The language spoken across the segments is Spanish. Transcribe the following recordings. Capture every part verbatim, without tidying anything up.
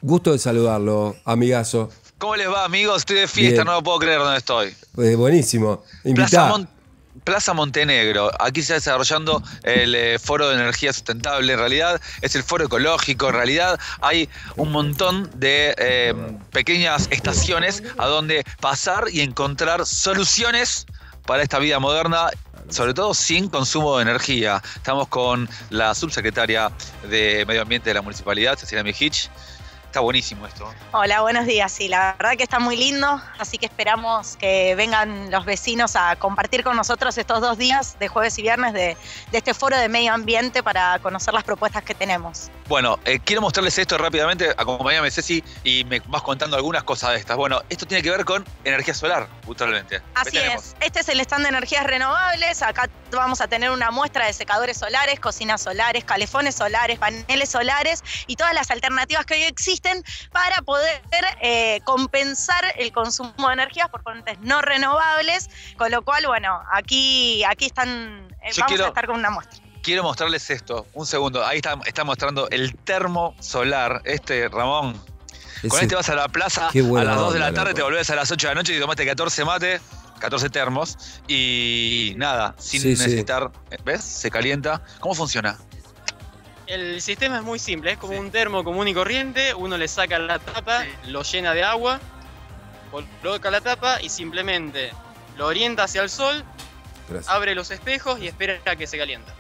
Gusto de saludarlo, amigazo. ¿Cómo les va, amigos? Estoy de fiesta, Bien. no lo puedo creer dónde estoy. Eh, buenísimo. Plaza, Invitá. Mon- Plaza Montenegro. Aquí se está desarrollando el eh, Foro de Energía Sustentable. En realidad es el Foro Ecológico. En realidad hay un montón de eh, pequeñas estaciones a donde pasar y encontrar soluciones para esta vida moderna, sobre todo sin consumo de energía. Estamos con la subsecretaria de Medio Ambiente de la Municipalidad, Cecilia Mijich. Está buenísimo esto. Hola, buenos días. Sí, la verdad que está muy lindo, así que esperamos que vengan los vecinos a compartir con nosotros estos dos días de jueves y viernes de, de este foro de medio ambiente para conocer las propuestas que tenemos. Bueno, eh, quiero mostrarles esto rápidamente. Acompáñame, Ceci, y me vas contando algunas cosas de estas. Bueno, esto tiene que ver con energía solar, justamente. Así es. Este es el stand de energías renovables. Acá vamos a tener una muestra de secadores solares, cocinas solares, calefones solares, paneles solares y todas las alternativas que hoy existen para poder eh, compensar el consumo de energías por fuentes no renovables, con lo cual, bueno, aquí, aquí están, eh, vamos quiero, a estar con una muestra. Quiero mostrarles esto, un segundo, ahí está, está mostrando el termo solar, este, Ramón. Ese, con este vas a la plaza a las dos de la tarde, loco. Te volvés a las ocho de la noche y tomaste catorce mates, catorce termos y nada, sin sí, necesitar, sí. ¿Ves? Se calienta. ¿Cómo funciona? El sistema es muy simple, es como sí. un termo común y corriente, uno le saca la tapa, sí. lo llena de agua, coloca la tapa y simplemente lo orienta hacia el sol, Gracias. abre los espejos y espera a que se calienta.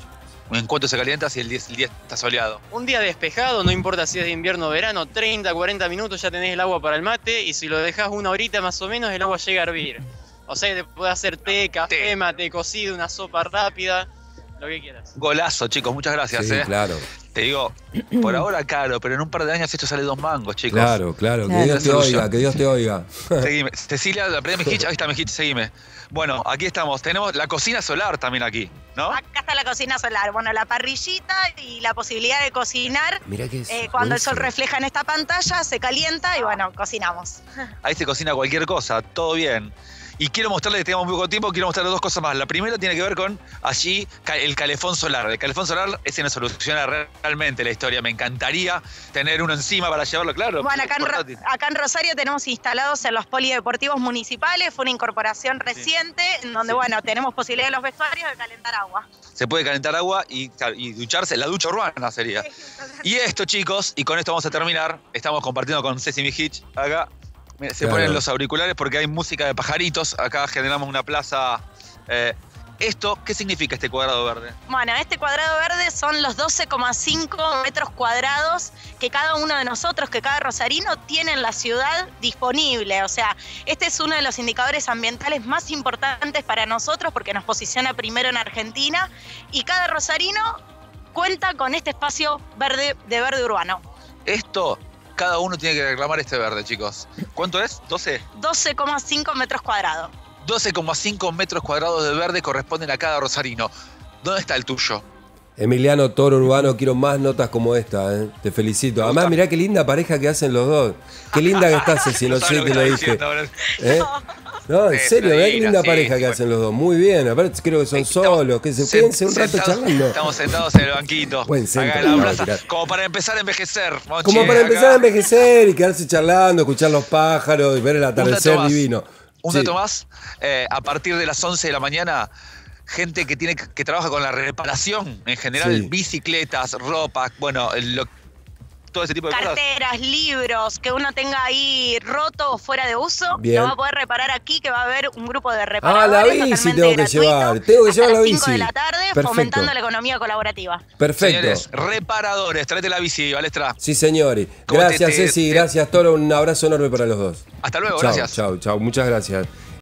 ¿En cuánto se calienta si el día, el día está soleado? Un día despejado, no importa si es de invierno o verano, treinta, cuarenta minutos ya tenés el agua para el mate y si lo dejás una horita más o menos el agua llega a hervir. O sea, te puede hacer té, café, té. mate cocido, una sopa rápida. Lo que quieras. Golazo, chicos, muchas gracias. Sí, eh. claro. Te digo, por ahora caro, pero en un par de años esto sale dos mangos, chicos. Claro, claro, que Dios te oiga, que Dios te oiga. Seguime. Cecilia, la primera Mijich, ahí está Mijich, seguime. Bueno, aquí estamos, tenemos la cocina solar también aquí, ¿no? Acá está la cocina solar, bueno, la parrillita y la posibilidad de cocinar. Mirá que es eh, cuando el sol refleja en esta pantalla, se calienta y bueno, cocinamos. Ahí se cocina cualquier cosa, todo bien. Y quiero mostrarles que tenemos muy poco tiempo, quiero mostrarles dos cosas más. La primera tiene que ver con allí el calefón solar. El calefón solar es una soluciona realmente la historia. Me encantaría tener uno encima para llevarlo, claro. Bueno, acá en, acá en Rosario tenemos instalados en los polideportivos municipales, fue una incorporación reciente, sí. en donde, sí. bueno, tenemos posibilidad en los vestuarios de calentar agua. Se puede calentar agua y, y ducharse, la ducha urbana sería. Sí, y esto, chicos, y con esto vamos a terminar, estamos compartiendo con Ceci Mijich acá. Se claro. ponen los auriculares porque hay música de pajaritos. Acá generamos una plaza. Eh, ¿Esto qué significa este cuadrado verde? Bueno, este cuadrado verde son los doce coma cinco metros cuadrados que cada uno de nosotros, que cada rosarino tiene en la ciudad disponible. O sea, este es uno de los indicadores ambientales más importantes para nosotros porque nos posiciona primero en Argentina y cada rosarino cuenta con este espacio verde de verde urbano. Esto... Cada uno tiene que reclamar este verde, chicos. ¿Cuánto es? ¿doce? doce coma cinco metros cuadrados. doce coma cinco metros cuadrados de verde corresponden a cada rosarino. ¿Dónde está el tuyo? Emiliano Toro Urbano, quiero más notas como esta, ¿eh? Te felicito. Además, mirá qué linda pareja que hacen los dos. Qué linda que estás, Ceci, no sé qué lo dije. ¿Eh? No, en serio, mirá qué linda pareja que hacen los dos. Muy bien, aparte creo que son solos, que se quédense un rato charlando. Estamos sentados en el banquito. Buen centro, acá en la plaza, como para empezar a envejecer. Mochi, como para empezar acá. a envejecer y quedarse charlando, escuchar los pájaros y ver el atardecer divino. Un sí. dato más, eh, a partir de las once de la mañana, gente que tiene que trabaja con la reparación en general, sí. bicicletas, ropa, bueno, lo, todo ese tipo de carteras, cosas. Carteras, libros, que uno tenga ahí roto o fuera de uso, Bien. lo va a poder reparar aquí, que va a haber un grupo de reparadores. Ah, la bici tengo que llevar, tengo que llevar la bici. A las cinco de la tarde, Perfecto. fomentando la economía colaborativa. Perfecto. Señores, reparadores, tráete la bici, Balestra. Sí, señores. Gracias, te, te, Ceci, te, gracias, Toro, un abrazo enorme para los dos. Hasta luego, chau, gracias. Chau, chau, muchas gracias.